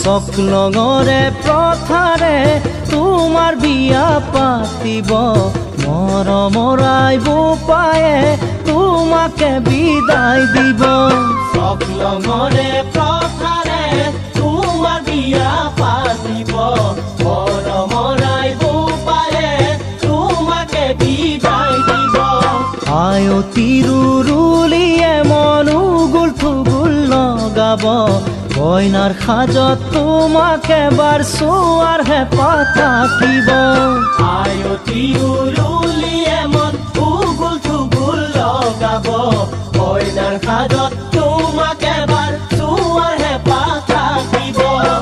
सकलङरे प्रथारे तुमार बिया पातिब मरमराय बोपाये तुमाके बिदाय दिब सकलङरे प्रथारे तुमार बिया पातिब मरमराय बोपाये तुमाके बिदाय दिब आयो तिरुरुलिये मनुगुल थुगुल लगाब गयनार खाजत तुमाके बार चोৱাৰ हेঁপাহ থাকিব आयो तिरुरुलिये मनुगुल थुगुल लगाब गयनार खाजत तुमाके बार चोৱাৰ हेঁপাহ থাকিব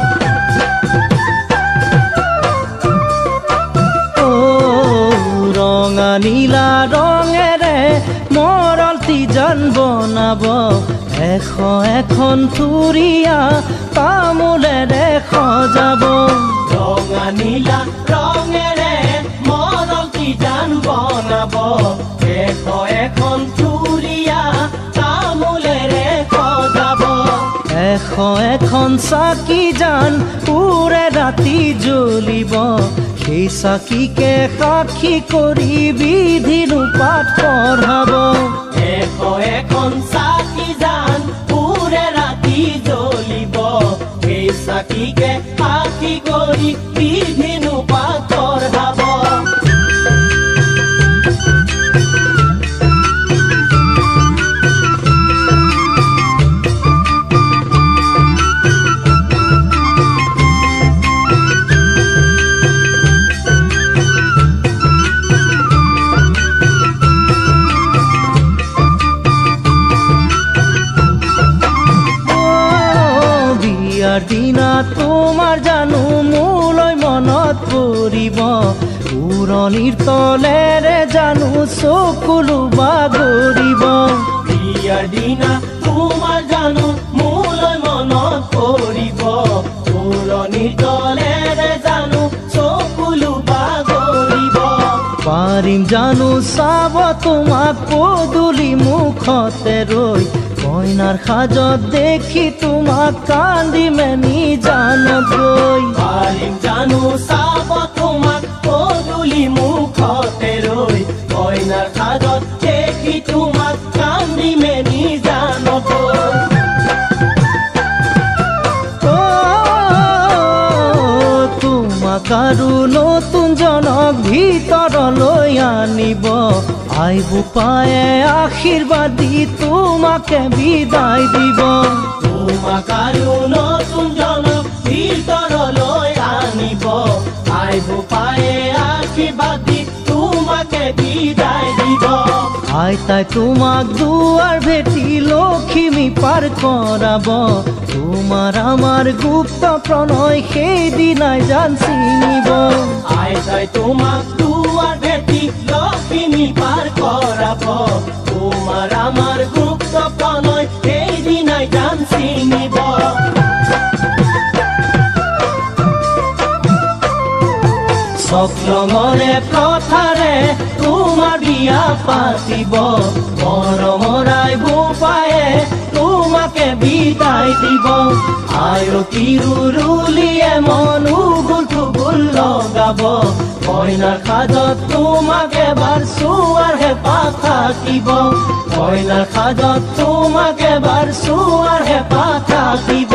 रঙा नीला रঙेरे मरल तिजान बनाब এখন থুরিয়া তামোলেৰে সজাব रঙा नीला रঙেৰে মৰল তিজান বনাব এখন থুৰিয়া তামোলেৰে সজাব এখন চাকি জান পুৰে ৰাতি জ্বলিব সেই চাকিকে সাক্ষী কৰি বিধিৰ পাঠ পঢ়াব এখন চাকি জান পুৰে ৰাতি জ্বলিব সেই চাকিকে সাক্ষী কৰি বিধিৰ পাঠ পঢ়াব দিনা তোমাৰ জানো মোলৈ মনত পৰিব পুৰণিৰ তলেৰে জানো চকুলো বাগৰিব বিয়াৰ দিনা তোমাৰ জানো মোলৈ মনত পৰিব পুৰণিৰ তলেৰে জানো চকুলো বাগৰিব পাৰিম জানো চাব তোমাক পদূলি মুখতে ৰৈ কইনাৰ সাজত দেখি তোমাক কান্দি মেনি জানত গৈ পাৰিম জানো চাব তোমাক পদূলি মুখতে ৰৈ কইনাৰ সাজত দেখি তোমাক কান্দি মেনি জানত তোমাক আৰু নতুন জনক ভিতৰলৈ আনিব আইব পায়ে আশীৰ্বাদ দি তোমাকে বিদায় দিব তোমাক আৰু নতুন জনক ভিতৰলৈ আনিব আইব পায়ে আশীৰ্বাদ দি তোমাকে বিদায় দিব আইতাই তোমাক দুৱাৰ ভেটি লখিমী পাৰ কৰাব তোমাৰ আমাৰ গুপ্ত প্ৰণয় সেইদিনাই জান চিনিব আইতাই তোমাক দুৱাৰ ভেটি লখিমী পাৰ কৰাব তোমাৰ আমাৰ গুপ্ত প্ৰণয় সেইদিনাই জান চিনিব সকলঙৰে প্ৰথাৰে তোমাৰ বিয়া পাতিব মৰমৰাই বোপায়ে তোমাকে বিদায় দিব আয়ো তিৰুৰুলিয়ে মনুগুল থুগুল লগাব কইনাৰ সাজত তোমাকে এবাৰ চোৱাৰ হেঁপাহ থাকিব কইনাৰ সাজত তোমাকে এবাৰ চোৱাৰ হেঁপাহ থাকিব